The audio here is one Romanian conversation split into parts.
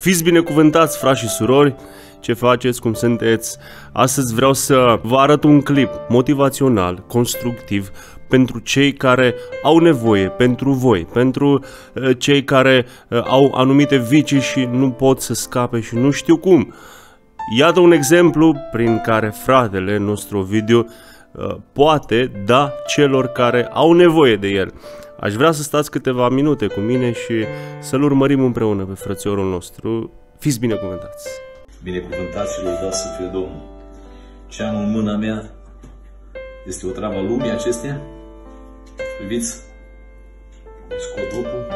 Fiți binecuvântați, frați și surori, ce faceți, cum sunteți? Astăzi vreau să vă arăt un clip motivațional, constructiv, pentru cei care au nevoie, pentru voi, pentru cei care au anumite vicii și nu pot să scape și nu știu cum. Iată un exemplu prin care fratele nostru Ovidiu poate da celor care au nevoie de el. Aș vrea să stați câteva minute cu mine și să-l urmărim împreună pe frățiorul nostru. Fiți binecuvântați! Binecuvântați și lăudați să fie Domnul. Ce am în mâna mea este o travă a lumii acesteia. Priviți, scot dopul.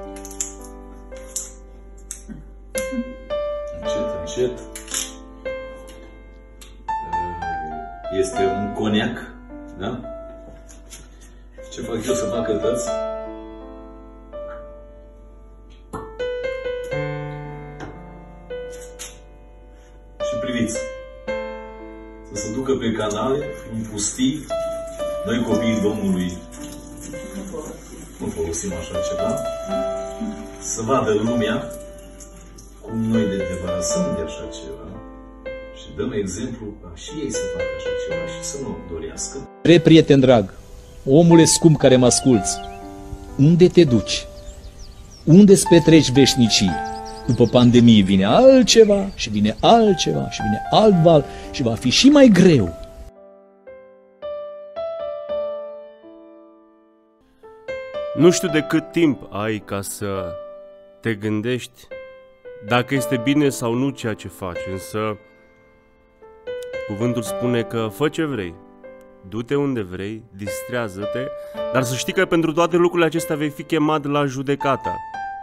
Încet, încet. Este un coniac, da? Ce fac eu să facă tăți? Și priviți, să se ducă pe canale, în pustii, noi copiii Domnului nu folosim așa ceva, să vadă lumea cum noi ne debarasăm de așa ceva și dăm exemplu ca și ei să facă așa ceva și să nu dorească. Prieten drag, omule scump care mă asculți, unde te duci? Unde-ți petreci veșnicii? După pandemie vine altceva și vine altceva și vine alt val și va fi și mai greu. Nu știu de cât timp ai ca să te gândești dacă este bine sau nu ceea ce faci, însă cuvântul spune că fă ce vrei, du-te unde vrei, distrează-te, dar să știi că pentru toate lucrurile acestea vei fi chemat la judecata.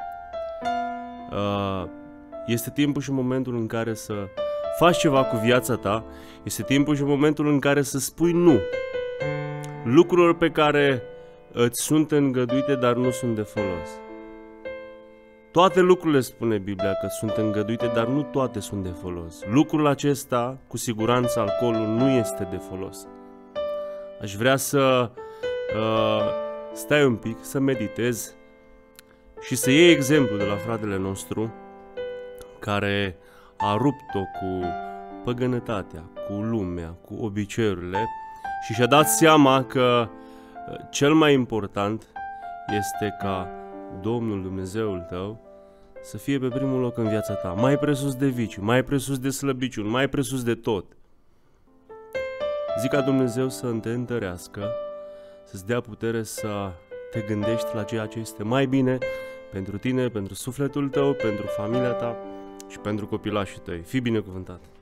Este timpul și momentul în care să faci ceva cu viața ta, este timpul și momentul în care să spui nu lucrurilor pe care îți sunt îngăduite, dar nu sunt de folos. Toate lucrurile, spune Biblia, că sunt îngăduite, dar nu toate sunt de folos. Lucrul acesta, cu siguranță, alcoolul nu este de folos. Aș vrea să stai un pic, să meditezi și să iei exemplu de la fratele nostru care a rupt-o cu păgânătatea, cu lumea, cu obiceiurile și și-a dat seama că cel mai important este ca Domnul Dumnezeul tău să fie pe primul loc în viața ta, mai presus de viciu, mai presus de slăbiciuni, mai presus de tot. Zic ca Dumnezeu să te întărească, să-ți dea putere să te gândești la ceea ce este mai bine pentru tine, pentru sufletul tău, pentru familia ta și pentru copilașii tăi. Fii binecuvântat!